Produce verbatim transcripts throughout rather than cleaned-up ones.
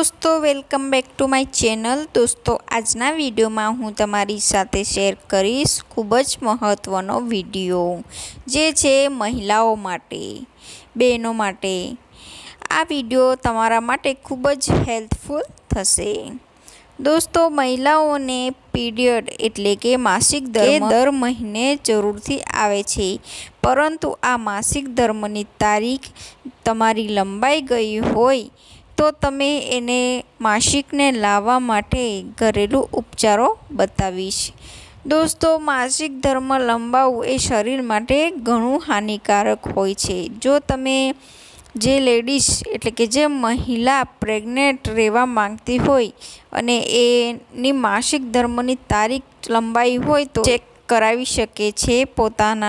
दोस्तों welcome back to my channel. दोस्तों आजना विडियो में हूँ तमारी साथे शेर करीश खूब ज महत्वनो विडियो जे छे महिलाओं माटे, बहनों माटे। आ विडियो तमारा माटे खूब ज हेल्पफुल थशे। दोस्तों महिलाओं ने पीरियड एटले के मासिक धर्म दर महीने जरूरथी आवे छे, परंतु आ मासिक धर्मनी तारीख तमारी लंबाई गई होय तो तमे एने मासिक ने लावा माटे घरेलू उपचारों बतावीश। दोस्तों मासिक धर्म लंबावू ए शरीर माटे घणुं हानिकारक होय छे। जो तमे जे लेडीज एटले के जे महिला प्रेग्नेंट रहेवा मांगती होय अने एनी मासिक धर्मनी तारीख लंबाई होय तो चेक करावी शके छे पोताना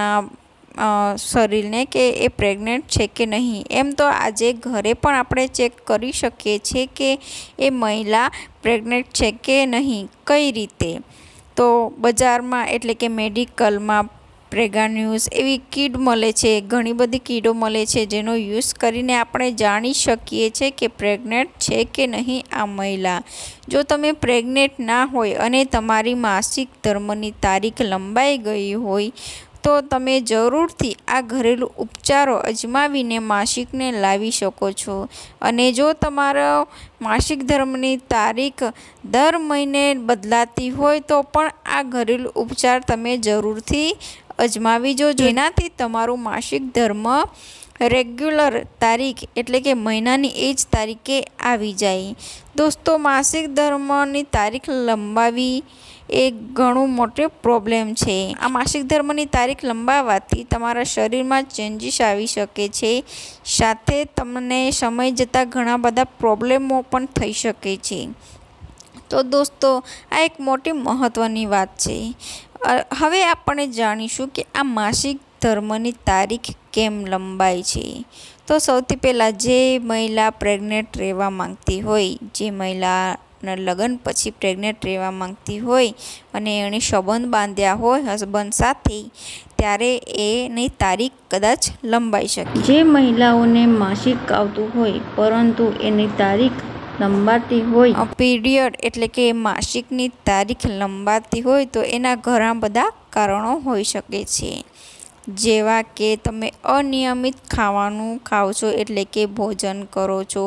शरीर ने के ए प्रेग्नेंट छे के नहीं। एम तो आजे घरे पण आपणे चेक करी शकीए छे के ए महिला प्रेग्नेंट छे के नहीं। कई रीते तो बजार में एटले के मेडिकल में प्रेगा न्यूज़ एवी किट मळे छे, घणी बधी किटो मळे छे जेनो यूज करीने आपणे जाणी शकीए छे के प्रेग्नेंट छे के नहीं आ महिला। जो तमे प्रेग्नेंट ना होय अने तमारी मासिक धर्मनी तारीख लंबाई गई होय तो तमे जरूरथी आ घरेलू उपचारो अजमावीने मासिक ने लावी शको छो। अने जो तमारो मासिक धर्मनी तारीख दर महीने बदलाती होय तो पण आ घरेलू उपचार तमे जरूरथी अजमावी जो, जेनाथी तमारू मासिक धर्म रेग्युलर तारीख एटले के महीनानी एज तारीखे आवी जाए। दोस्तों मासिक धर्मनी तारीख लंबावी एक घणो मोटो प्रॉब्लम छे। आ मासिक धर्मनी तारीख लंबावाथी तमारा शरीर में चेन्जीस आवी शके छे, साथे तमने समय जता घणा बधा प्रॉब्लमो पण थई शके छे। तो दोस्तों आ एक मोटी महत्वनी वात छे। हवे आपणे जाणीशुं के आ मासिक धर्मनी तारीख केम लंबाई छे। तो सौथी पहेला जे महिला प्रेग्नेंट रहेवा मांगती होय, जे महिला लग्न पछी प्रेग्नेंट रहेवा मांगती होय अने एणे संबंध बांध्या होय हसबंड साथे त्यारे एनी तारीख कदाच लंबाई शके। जे महिलाओने मासिक आवतुं होय परंतु एनी तारीख लंबाती होय, पीरियड एटले के मासिकनी तारीख लंबाती होय तो एना घणा बधा कारणों होई शके छे। जेवा के तमे अनियमित खावानुं खाओ छो एटले के भोजन करो छो,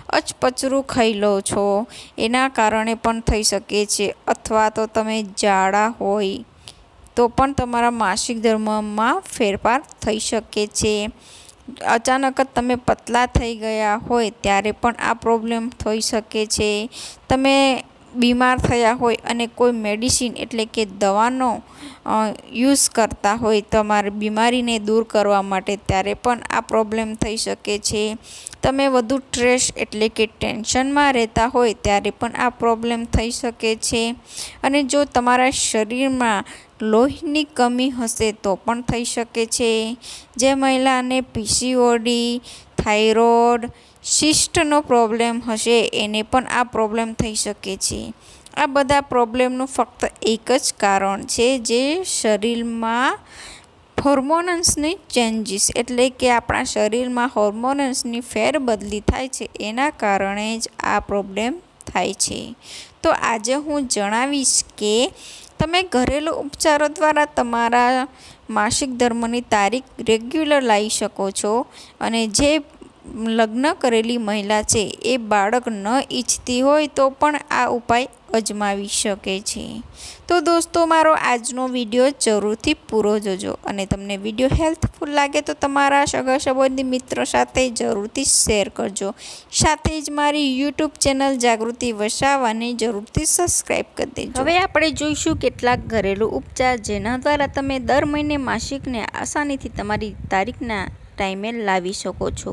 अचपचरू खाई लो छो एना कारणे पण थई शके छे। अथवा तो तमे जाड़ा होय तो पण तमारा मासिक धर्ममां फेरफार थई शके छे। अचानक ज तमे पतला थई गया होय त्यारे पण आ प्रॉब्लम थई शके छे। तमे बीमार थया होय अने कोई मेडिसिन एटले के दवानो यूज करता होय तमारी बीमारी ने दूर करवा माटे त्यारे पण आ प्रॉब्लम थई शके छे। तमे वधु स्ट्रेस एटले के टेन्शन में रहता होय त्यारे पण आ प्रॉब्लम थई शके छे। अने जो तमारा शरीर में लोहीनी कमी हशे तो पण थई शके छे। जे महिलाने पीसीओडी, थायरॉइड, सिस्टनो प्रॉब्लम हशे एने पण आ प्रॉब्लम थई शके छे। आ बधा प्रॉब्लमनुं फक्त एक ज कारण छे जे शरीर में होर्मोन्सनी चेन्जीस एटले के आपणा शरीर में होर्मोन्सनी फेरबदली थाय छे एना कारणे ज आ प्रॉब्लम थाय छे। तो आजे हूँ जणावीश के तमे घरेलू उपचारों द्वारा तमारा मासिक धर्मनी तारीख रेग्युलर लाई शको छो। अने जे लग्न करेली महिला छे ए बाळक न ईच्छती होय तो पण आ उपाय अजमावी शके छे। तो दोस्तों मारो आजनो विडियो जरूरथी पूरो जोजो अने तमने विडियो हेल्पफुल लागे तो तमारा सगा संबंधी मित्रों साथे जरूरथी शेर करजो। साथे ज मारी यूट्यूब चेनल जागृति वसावाने जरूरथी सब्सक्राइब कर देजो। हवे आपणे जोईशुं केटलाक घरेलू उपचार जेना द्वारा तमे दर महीने मासिकने आसानीथी तमारी तारीखना टाइमे लावी शको छो।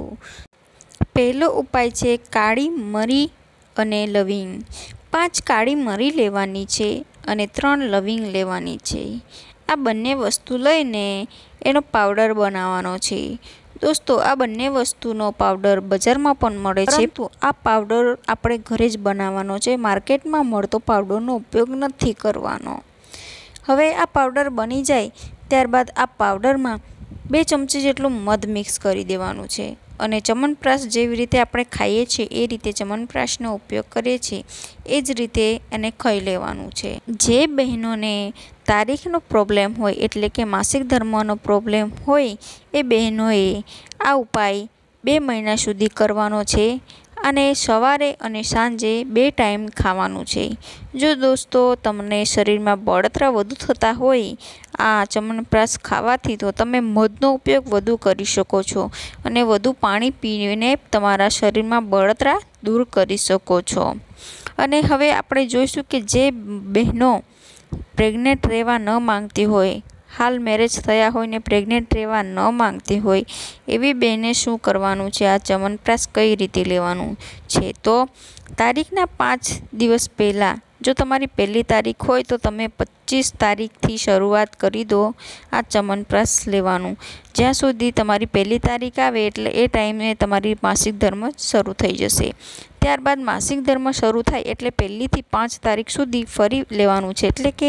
पहलो उपाय छे काળી मरी अने लविंग। पांच काળી मरी लेवानी छे अने त्रण लविंग लेवानी छे। आ बंने वस्तु लईने एनो पाउडर बनाववानो छे। दोस्तों आ बंने वस्तुनो पाउडर बजारमां पण मळे छे, तो आ पाउडर आपणे घरे ज बनाववानो छे। मार्केटमां मळतो पाउडरनो उपयोग नथी करवानो। हवे आ पाउडर बनी जाय त्यारबाद आ पाउडरमां बे चमची जेटલું મધ મિક્સ કરી દેવાનું છે અને ચ્યવનપ્રાશ જેવી રીતે આપણે ખાઈએ છીએ એ રીતે ચ્યવનપ્રાશનો ઉપયોગ કરીએ છીએ એ જ રીતે એને ખાઈ લેવાનું છે। જે બહેનોને તારીખનો પ્રોબ્લેમ હોય એટલે કે માસિક ધર્મનો પ્રોબ્લેમ હોય એ બહેનોએ આ ઉપાય બે મહિના સુધી કરવાનો છે અને સવારે અને સાંજે બે ટાઈમ ખાવાનું છે। જો દોસ્તો તમને શરીરમાં બળતરા વધુ થતા હોય આ ચ્યવનપ્રાશ ખાવાથી તો તમે મધનો ઉપયોગ વધુ કરી શકો છો અને વધુ પાણી પીને તમારા શરીરમાં બળતરા દૂર કરી શકો છો। અને હવે આપણે જોઈશું કે જે બહેનો પ્રેગ્નેન્ટ રહેવા ન માંગતી હોય, હાલ મેરેજ થયા હોય ને પ્રેગ્નેન્ટ રહેવા ન માંગતી હોય એવી બહેને શું કરવાનું છે, આ ચ્યવનપ્રાશ કઈ રીતે લેવાનું છે। તો તારીખના પાંચ દિવસ પહેલાં, જો તમારી પહેલી તારીખ હોય તો તમે પચીસ તારીખથી શરૂઆત કરી દો આ ચ્યવનપ્રાશ લેવાનું। જ્યાં સુધી તમારી પહેલી તારીખ આવે એટલે એ ટાઈમે તમારી માસિક ધર્મ શરૂ થઈ જશે। ત્યારબાદ માસિક ધર્મ શરૂ થાય એટલે પહેલીથી પાંચ તારીખ સુધી ફરી લેવાનું છે, એટલે કે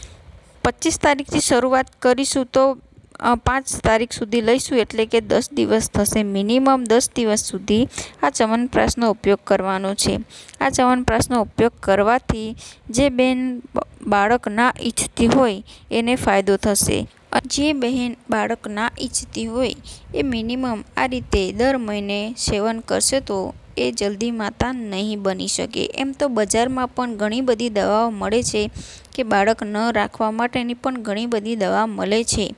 પચીસ તારીખથી શરૂઆત કરીશું તો પાંચ તારીખ સુધી લઈશું એટલે કે દસ દિવસ થશે। મિનિમમ દસ દિવસ સુધી આ ચ્યવનપ્રાશનો ઉપયોગ કરવાનો છે। આ ચ્યવનપ્રાશનો ઉપયોગ કરવાથી જે બેન બાળક ના ઈચ્છતી હોય એને ફાયદો થશે। જે બહેન બાળક ના ઈચ્છતી હોય એ મિનિમમ આ રીતે દર મહિને સેવન કરશે તો એ જલ્દી માતા નહીં બની શકે। એમ તો બજારમાં પણ ઘણી બધી દવાઓ મળે છે કે બાળક ન રાખવા માટેની પણ ઘણી બધી દવા મળે છે,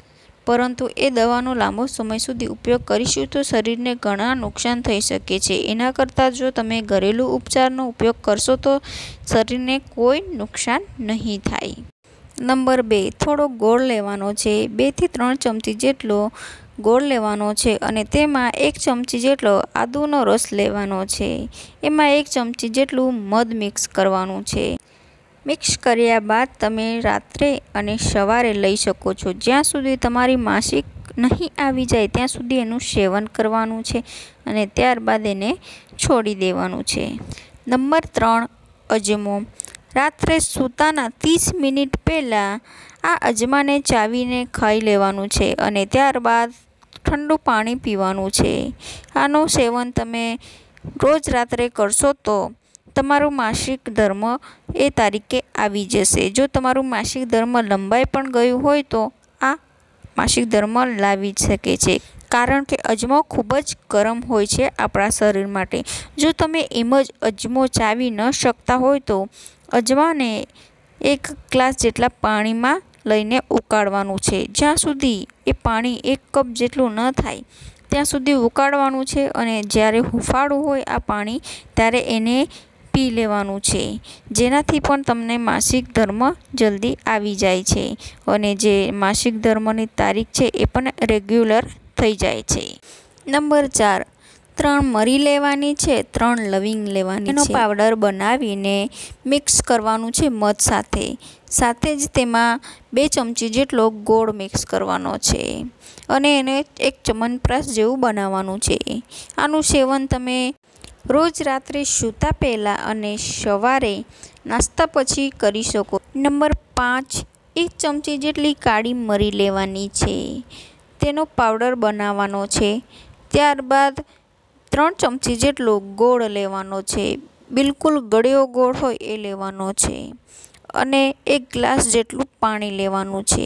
પરંતુ એ દવાનો લાંબો સમય સુધી ઉપયોગ કરીશું તો શરીરને ઘણા નુકસાન થઈ શકે છે। એના કરતાં જો તમે ઘરેલું ઉપચારનો ઉપયોગ કરશો તો શરીરને કોઈ નુકસાન નહીં થાય। નંબર બે, થોડો ગોળ લેવાનો છે। બેથી ત્રણ ચમચી જેટલો ગોળ લેવાનો છે અને તેમાં એક ચમચી જેટલો આદુનો રસ લેવાનો છે। એમાં એક ચમચી જેટલું મધ મિક્સ કરવાનું છે। મિક્સ કર્યા બાદ તમે રાત્રે અને સવારે લઈ શકો છો। જ્યાં સુધી તમારી માસિક નહીં આવી જાય ત્યાં સુધી એનું સેવન કરવાનું છે અને ત્યારબાદ એને છોડી દેવાનું છે। નંબર ત્રણ, અજમો। રાત્રે સૂતાના ત્રીસ મિનિટ પહેલાં આ અજમાને ચાવીને ખાઈ લેવાનું છે અને ત્યારબાદ ઠંડુ પાણી પીવાનું છે। આનું સેવન તમે રોજ રાત્રે કરશો તો તમારું માસિક ધર્મ એ તારીખે આવી જશે। જો તમારું માસિક ધર્મ લંબાઈ પણ ગયું હોય તો આ માસિક ધર્મ લાવી શકે છે, કારણ કે અજમો ખૂબ જ ગરમ હોય છે આપણા શરીર માટે। જો તમે એમ જ અજમો ચાવી ન શકતા હોય તો અજમાને એક ગ્લાસ જેટલા પાણીમાં લઈને ઉકાળવાનું છે। જ્યાં સુધી એ પાણી એક કપ જેટલું ન થાય ત્યાં સુધી ઉકાળવાનું છે અને જ્યારે હુંફાળું હોય આ પાણી ત્યારે એને પી લેવાનું છે, જેનાથી પણ તમને માસિક ધર્મ જલ્દી આવી જાય છે અને જે માસિક ધર્મની તારીખ છે એ પણ રેગ્યુલર થઈ જાય છે। નંબર ચાર, ત્રણ મરી લેવાની છે, ત્રણ લવિંગ લેવાની છે। એનો પાવડર બનાવીને મિક્સ કરવાનું છે મધ સાથે। સાથે જ તેમાં બે ચમચી જેટલો ગોળ મિક્સ કરવાનો છે અને એને એક ચ્યવનપ્રાશ જેવું બનાવવાનું છે। આનું સેવન તમે રોજ રાત્રે સૂતા પહેલાં અને સવારે નાસ્તા પછી કરી શકો। નંબર પાંચ, એક ચમચી જેટલી કાળી મરી લેવાની છે, તેનો પાવડર બનાવવાનો છે। ત્યારબાદ ત્રણ ચમચી જેટલો ગોળ લેવાનો છે, બિલકુલ ગળ્યો ગોળ હોય એ લેવાનો છે અને એક ગ્લાસ જેટલું પાણી લેવાનું છે।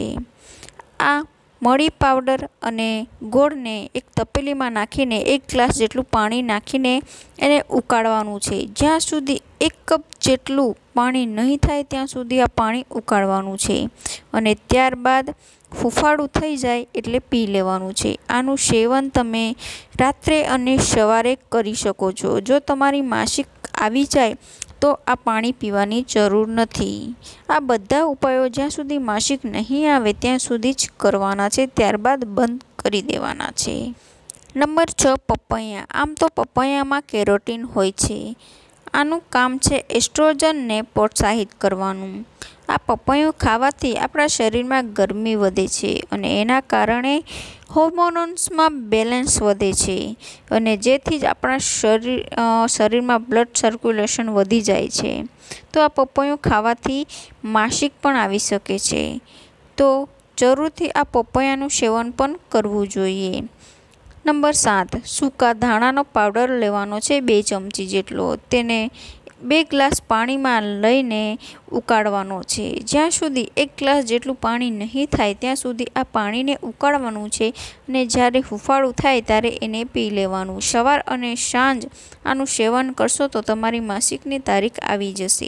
આ મરી પાવડર અને ગોળને એક તપેલીમાં નાખીને એક ગ્લાસ જેટલું પાણી નાખીને એને ઉકાળવાનું છે। જ્યાં સુધી એક કપ જેટલું પાણી નહીં થાય ત્યાં સુધી આ પાણી ઉકાળવાનું છે અને ત્યારબાદ હુંફાળું થઈ જાય એટલે પી લેવાનું છે। આનું સેવન તમે રાત્રે અને સવારે કરી શકો છો। જો તમારી માસિક આવી જાય તો આ પાણી પીવાની જરૂર નથી। આ બધા ઉપાયો જ્યાં સુધી માસિક નહીં આવે ત્યાં સુધી જ કરવાના છે, ત્યારબાદ બંધ કરી દેવાના છે। નંબર છ, પપૈયા। આમ તો પપૈયામાં કેરોટીન હોય છે। આનું કામ છે એસ્ટ્રોજનને પ્રોત્સાહિત કરવાનું। આ પપૈયું ખાવાથી આપણા શરીરમાં ગરમી વધે છે અને એના કારણે હોર્મોન્સમાં બેલેન્સ વધે છે અને જેથી જ આપણા શરીર શરીરમાં બ્લડ સર્ક્યુલેશન વધી જાય છે। તો આ પપૈયું ખાવાથી માસિક પણ આવી શકે છે, તો જરૂરથી આ પપૈયાનું સેવન પણ કરવું જોઈએ। નંબર સાત, સૂકા ધાણાનો પાવડર લેવાનો છે બે ચમચી જેટલો. તેને બે ગ્લાસ પાણીમાં લઈને ઉકાળવાનો છે. જ્યાં સુધી એક ગ્લાસ જેટલું પાણી નહીં થાય ત્યાં સુધી આ પાણીને ઉકાળવાનું છે અને જ્યારે હુંફાળું થાય ત્યારે એને પી લેવાનું. સવાર અને સાંજ આનું સેવન કરશો તો તમારી માસિકની તારીખ આવી જશે.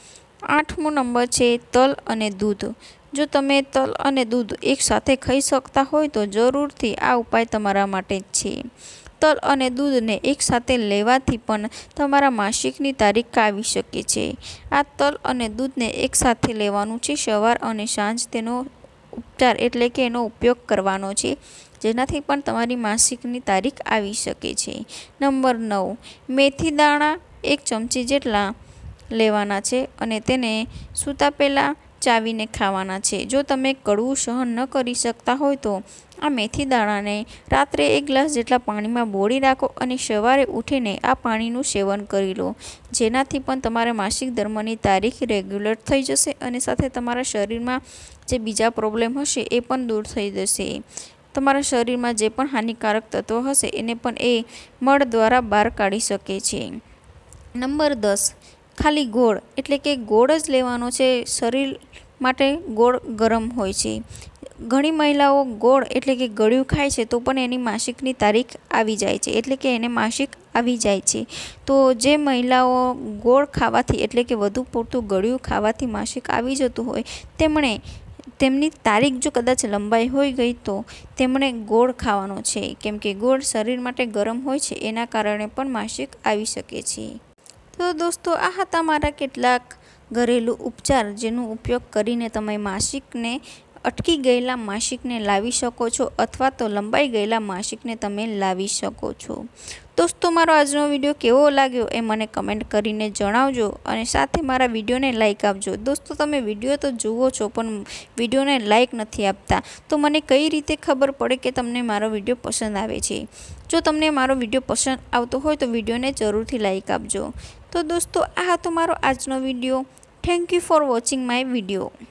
આઠમો નંબર છે તલ અને દૂધ. જો તમે તલ અને દૂધ એકસાથે ખાઈ શકતા હોય તો જરૂરથી આ ઉપાય તમારા માટે જ છે. તલ અને દૂધને એકસાથે લેવાથી પણ તમારા માસિકની તારીખ આવી શકે છે. આ તલ અને દૂધને એકસાથે લેવાનું છે. સવાર અને સાંજ તેનો ઉપચાર એટલે કે એનો ઉપયોગ કરવાનો છે, જેનાથી પણ તમારી માસિકની તારીખ આવી શકે છે. નંબર નવ, મેથી દાણા એક ચમચી જેટલા લેવાના છે અને તેને સૂતા પહેલાં ચાવીને ખાવાના છે. જો તમે કડવું સહન ન કરી શકતા હોય તો આ મેથી દાણાને રાત્રે એક ગ્લાસ જેટલા પાણીમાં બોળી રાખો અને સવારે ઉઠીને આ પાણીનું સેવન કરી લો, જેનાથી પણ તમારા માસિક ધર્મની તારીખ રેગ્યુલર થઈ જશે અને સાથે તમારા શરીરમાં જે બીજા પ્રોબ્લેમ હશે એ પણ દૂર થઈ જશે. તમારા શરીરમાં જે પણ હાનિકારક તત્વો હશે એને પણ એ મળ દ્વારા બહાર કાઢી શકે છે. નંબર દસ, ખાલી ગોળ એટલે કે ગોળ જ લેવાનો છે. શરીર માટે ગોળ ગરમ હોય છે. ઘણી મહિલાઓ ગોળ એટલે કે ગળ્યું ખાય છે તો પણ એની માસિકની તારીખ આવી જાય છે, એટલે કે એને માસિક આવી જાય છે. તો જે મહિલાઓ ગોળ ખાવાથી એટલે કે વધુ પૂરતું ગળ્યું ખાવાથી માસિક આવી જતું હોય તેમણે તેમની તારીખ જો કદાચ લંબાઈ હોઈ ગઈ તો તેમણે ગોળ ખાવાનો છે, કેમ કે ગોળ શરીર માટે ગરમ હોય છે, એના કારણે પણ માસિક આવી શકે છે. તો દોસ્તો, આ હતા મારા કેટલાક ઘરેલું ઉપચાર જેનો ઉપયોગ કરીને તમે માસિકને અટકી ગયેલા માસિકને લાવી શકો છો અથવા તો લંબાઈ ગયેલા માસિકને તમે લાવી શકો છો. દોસ્તો, મારો આજનો વિડીયો કેવો લાગ્યો એ મને કમેન્ટ કરીને જણાવજો અને સાથે મારા વિડીયોને લાઇક આપજો. દોસ્તો, તમે વિડીયો તો જુઓ છો પણ વિડીયોને લાઇક નથી આપતા, તો મને કઈ રીતે ખબર પડે કે તમને મારો વિડીયો પસંદ આવે છે? જો તમને મારો વિડીયો પસંદ આવતો હોય તો વિડીયોને જરૂરથી લાઇક આપજો. તો દોસ્તો, આ હતો મારો આજનો video. Thank you for watching my video.